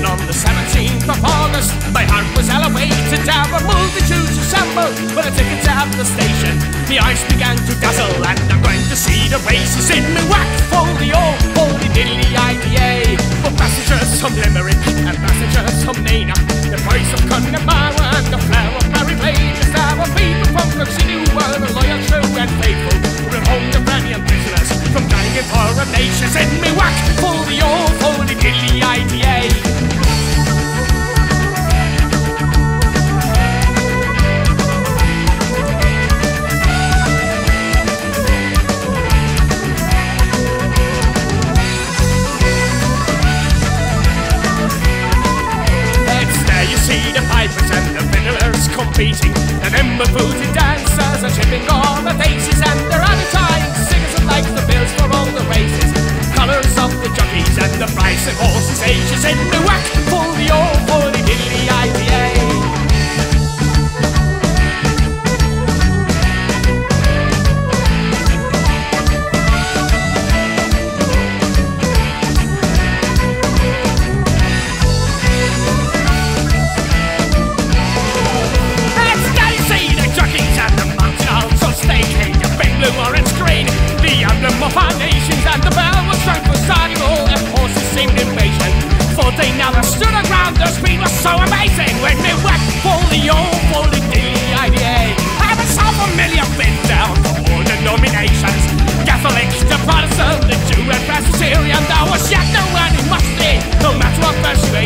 And on the 17th of August, my heart was elevated. There were multitudes assembled with the tickets at the station. The eyes began to dazzle, and I'm going to see the races in me whack for the old holy diddly IDA. For passengers from Limerick and passengers from Nenagh, the voice of Connemara and the flower of Mary Pages. There were people from Cork City who were loyal, true and faithful, who brought home the Branian prisoners from dying in foreign nations. In me whack for the old holy diddly IDA. See the pipers and the fiddlers competing, the nimble-footed dancers are chipping all the daisies, and they're out of time, singers who like the bills for all the races, colours of the jockeys and the price of horses' ages. In the whack for the old holy diddly IDA. Orange green, the emblem of our nations, and the bell was struck for starting. All the horses seemed impatient, for they never stood their ground. Their speed was so amazing when they whacked for the old holy diddly IDA. I was so familiar with down for all the nominations, Catholic, the Protestant, the Jew and Presbyterian. There was yet no one who must be, no matter what persuasion.